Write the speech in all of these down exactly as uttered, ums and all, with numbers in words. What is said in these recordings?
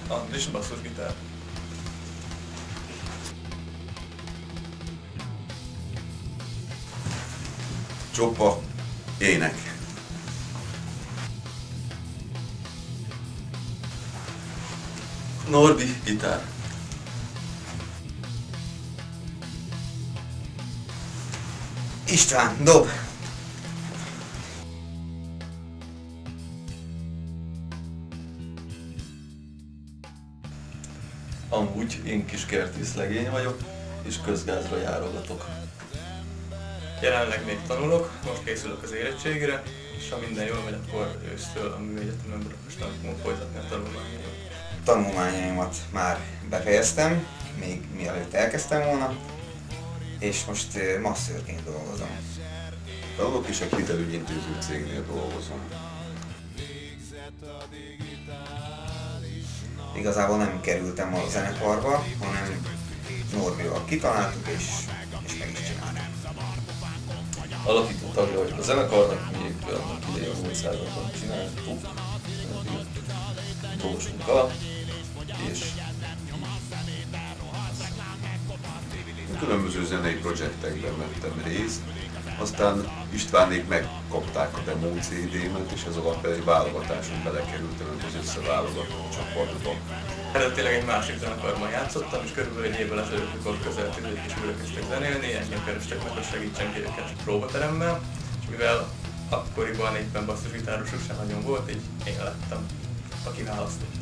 Andris basszusgitár. Csopa, ének. Norbi, gitár. István, dob! Amúgy én kis kertész legény vagyok, és közgázra járogatok. Jelenleg még tanulok, most készülök az érettségére, és ha minden jól megy, akkor ősztől a műegyetemen Budapesten folytatni a tanulmányokat. Tanulmányaimat már befejeztem, még mielőtt elkezdtem volna, és most uh, masszörként dolgozom. Tanulok is egy hitelügyintéző cégnél dolgozom. Igazából nem kerültem a zenekarba, hanem Norbival kitaláltuk, és, és meg is csináltuk. Alapító tagja vagyok a zenekarnak, mi annak idején a múlt században csináltuk, dolgozunk alatt, és Különböző zenei projektekben vettem részt, aztán Istvánék megkapták a demo cé dé-met, és ez alatt egy válogatáson belekerültem az összeválogatott csapatba. Eredetileg egy másik zenekarban játszottam, és körülbelül egy évvel ezelőtt, mikor közel tíz és újra kezdtek zenélni, engem kerestek meg, hogy segítsen ki őket próbateremmel, és mivel akkoriban éppen basszusgitárosuk sem nagyon volt, így én lettem a kiválasztott.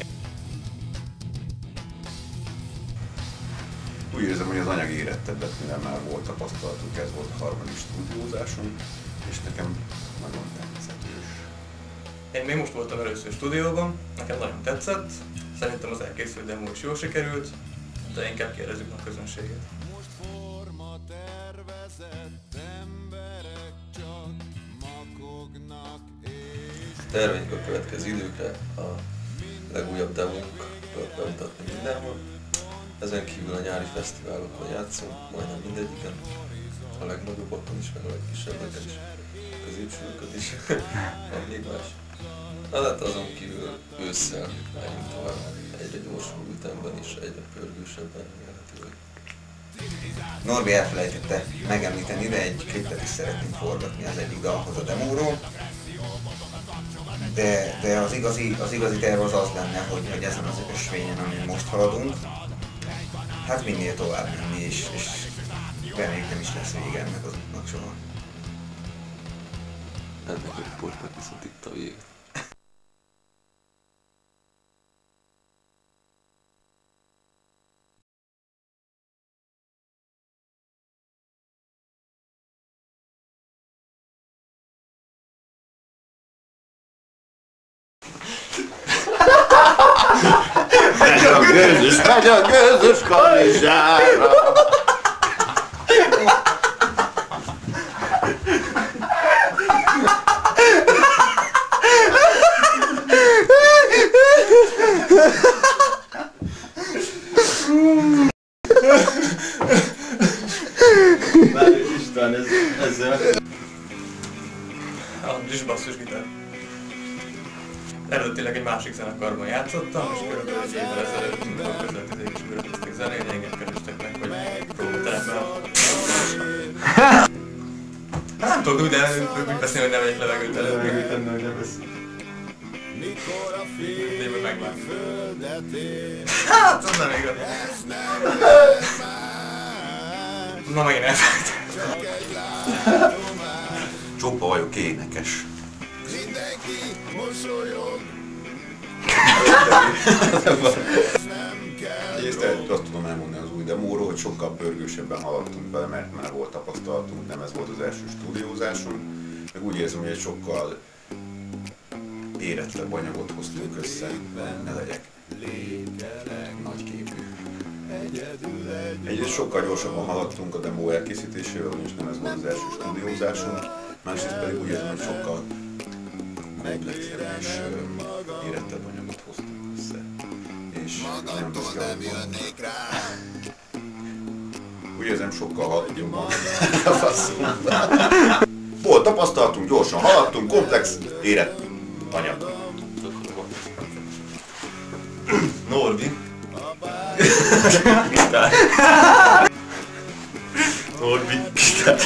Úgy érzem, hogy az anyag érettebbet, mivel már volt tapasztalatunk, ez volt a harmadik stúdiózásom, és nekem nagyon tetszett. Én még most voltam először stúdióban, nekem nagyon tetszett, szerintem az elkészült demo is jól sikerült, de inkább kérdezzük a közönséget. terveink a következő időkre a legújabb demónkat bemutatni mindenhol. Ezen kívül a nyári fesztiválokon játszunk, majdnem mindegyiken, a legnagyobbakon is, meg a legkisebbeken is, a középsőköt is, van még más. Na hát azon kívül ősszel megyünk tovább, egyre gyorsuló ütemben és egyre pörgősebben remélhetőleg. Norbi elfelejtette megemlíteni, de egy klipet is szeretnénk forgatni az egyik dalhoz a demóról. De, de az, igazi, az igazi terv az az lenne, hogy, hogy ezen az ösvényen, amin most haladunk, hát minél tovább menni, és, és reméljük nem is lesz vége ennek az útnak soha. Ennek a riportnak viszont itt a vége. Megy a gőzös, megy a gőzös kanizsára! Várj István, ez, ezzel... Andris basszusgitár. Eredetileg egy másik zenekarban játszottam, és körülbelül egy évvel ezelőtt, amikor közel tíz és újra kezdtek zenélni, engem kerestek meg, hogy próbateremmel. Nem tudok úgy, de úgy beszélni, hogy ne vegyek levegőt előbb. Megütenni, hogy ne beszél. De én meg megvágom. Hát, az nem igaz. Na, megint elfelejtettem. Csopa vagyok, énekes. Egyrészt azt tudom elmondani az új demóról, hogy sokkal pörgősebben haladtunk bele, mert már volt tapasztalatunk, nem ez volt az első stúdiózásunk. Meg úgy érzem, hogy egy sokkal érettebb anyagot hoztunk össze, ne legyek nagyképű. Egyrészt sokkal gyorsabban haladtunk a demo elkészítésével, ugyanis nem ez volt az első stúdiózásunk, másrészt pedig úgy érzem, hogy sokkal komplexebb és érettebb anyagot hoztunk össze. És nem beszélünk. Úgy érzem, sokkal haladtunk ma. Volt tapasztalatunk, gyorsan haladtunk, komplex, érett anyag. Norbi. Gitár. Norbi, gitár.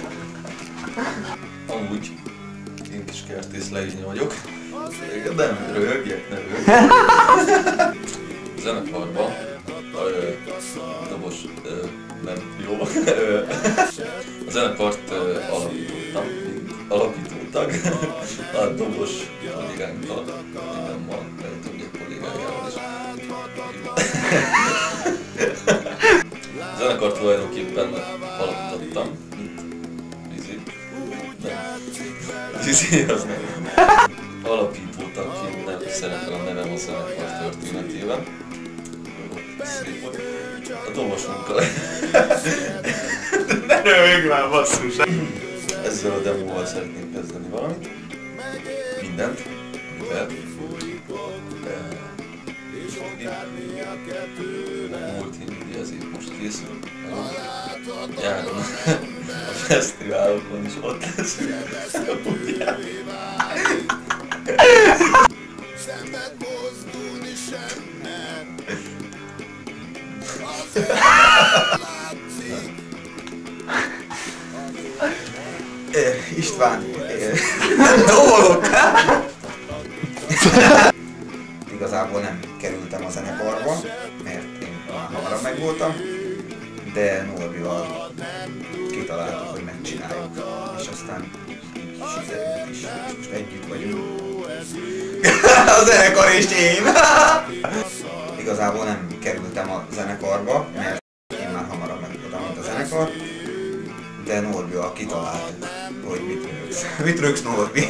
Amúgy én kis kertész legénye vagyok. De nem röhögjek, ne röhögjek. Zenekarban a dobos nem jó. A zenekart alapítottam, mint alapítótag. A dobos kollégánkkal, mindenmal, nem tudjuk kollégájával is. A zenekart tulajdonképpen alapítottam, mint Vizi. Nem. Vizi az nem. Alapítótagként nem szerepel a nevem a zenekar történetében. Szép volt. A dobos munka. Ne röhögj már, basszus! Ezzel a demóval szeretném kezdeni valamit. Mindent. Mivel. Multimédia most készül. Nyáron a fesztiválokon is ott leszünk. István, dolgok! Igazából nem kerültem a zenekarba, mert én már hamarabb megvoltam, de Norbival kitaláltuk, hogy megcsináljuk, és aztán sikerült is, és most együtt vagyunk. A zenekar és én! Igazából nem kerültem a zenekarba, mert én már hamarabb megvoltam, mint a zenekar, de Norbival kitaláltuk, hogy mit rögsz. Mit rögsz, Norbi?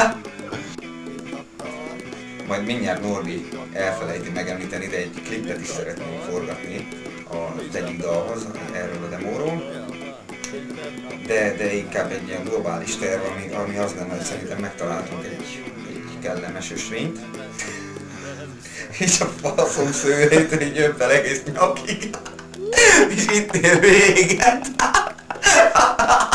Majd mindjárt Norbi elfelejti megemlíteni, de egy klipet is szeretnénk forgatni az egyik dalhoz, erről a demóról. De, de inkább egy ilyen globális terv, ami, ami az lenne, hogy szerintem megtaláltunk egy, egy kellemes ösvényt. És a faszom szőrét így jön fel egész nyakig. És itt ér véget.